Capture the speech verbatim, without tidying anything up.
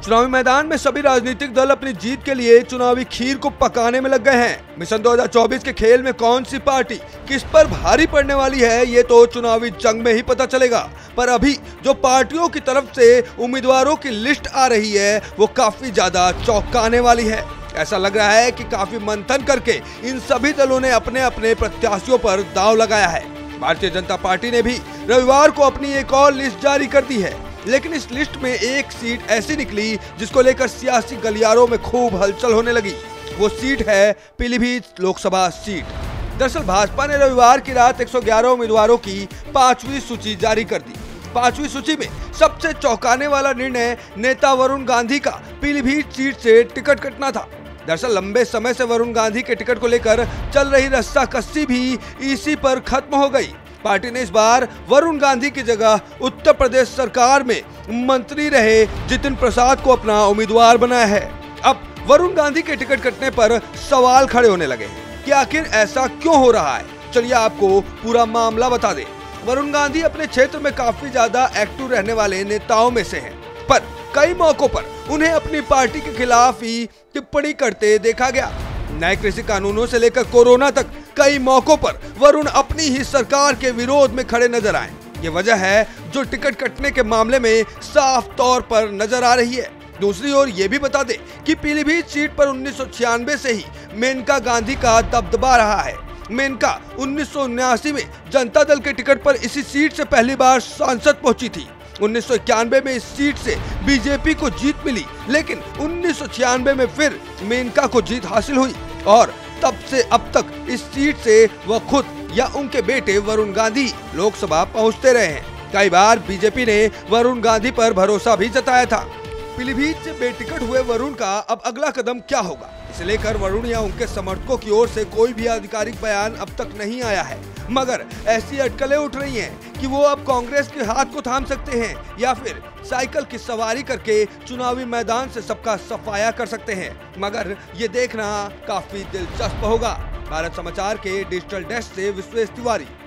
चुनावी मैदान में सभी राजनीतिक दल अपनी जीत के लिए चुनावी खीर को पकाने में लग गए हैं। मिशन दो हज़ार चौबीस के खेल में कौन सी पार्टी किस पर भारी पड़ने वाली है, ये तो चुनावी जंग में ही पता चलेगा। पर अभी जो पार्टियों की तरफ से उम्मीदवारों की लिस्ट आ रही है वो काफी ज्यादा चौंकाने वाली है। ऐसा लग रहा है कि काफी मंथन करके इन सभी दलों ने अपने अपने प्रत्याशियों पर दांव लगाया है। भारतीय जनता पार्टी ने भी रविवार को अपनी एक और लिस्ट जारी कर दी है, लेकिन इस लिस्ट में एक सीट ऐसी निकली जिसको लेकर सियासी गलियारों में खूब हलचल होने लगी। वो सीट है पीलीभीत लोकसभा सीट। दरअसल भाजपा ने रविवार की रात एक सौ ग्यारह उम्मीदवारों की पांचवी सूची जारी कर दी। पांचवी सूची में सबसे चौंकाने वाला निर्णय नेता वरुण गांधी का पीलीभीत सीट से टिकट कटना था। दरअसल लंबे समय से वरुण गांधी के टिकट को लेकर चल रही रस्साकस्सी भी इसी पर खत्म हो गई। पार्टी ने इस बार वरुण गांधी की जगह उत्तर प्रदेश सरकार में मंत्री रहे जितिन प्रसाद को अपना उम्मीदवार बनाया है। अब वरुण गांधी के टिकट कटने पर सवाल खड़े होने लगे हैं कि आखिर ऐसा क्यों हो रहा है। चलिए आपको पूरा मामला बता दें। वरुण गांधी अपने क्षेत्र में काफी ज्यादा एक्टिव रहने वाले नेताओं में से हैं, पर कई मौकों पर उन्हें अपनी पार्टी के खिलाफ ही टिप्पणी करते देखा गया। नए कृषि कानूनों से लेकर कोरोना तक कई मौकों पर वरुण अपनी ही सरकार के विरोध में खड़े नजर आए। ये वजह है जो टिकट कटने के मामले में साफ तौर पर नजर आ रही है। दूसरी ओर ये भी बता दें कि पीलीभीत सीट पर उन्नीस सौ छियानवे से ही मेनका गांधी का दबदबा रहा है। मेनका उन्नीस सौ उन्यासी में जनता दल के टिकट पर इसी सीट से पहली बार सांसद पहुंची थी। उन्नीस सौ इक्यानवे में इस सीट से बीजेपी को जीत मिली, लेकिन उन्नीस सौ छियानवे में फिर मेनका को जीत हासिल हुई और तब से अब तक इस सीट से वह खुद या उनके बेटे वरुण गांधी लोकसभा पहुंचते रहे हैं। कई बार बीजेपी ने वरुण गांधी पर भरोसा भी जताया था। पीलीभीत से बेटिकट हुए वरुण का अब अगला कदम क्या होगा, इसे लेकर वरुण या उनके समर्थकों की ओर से कोई भी आधिकारिक बयान अब तक नहीं आया है। मगर ऐसी अटकलें उठ रही हैं कि वो अब कांग्रेस के हाथ को थाम सकते हैं या फिर साइकिल की सवारी करके चुनावी मैदान से सबका सफाया कर सकते हैं। मगर ये देखना काफी दिलचस्प होगा। भारत समाचार के डिजिटल डेस्क से विश्वेश तिवारी।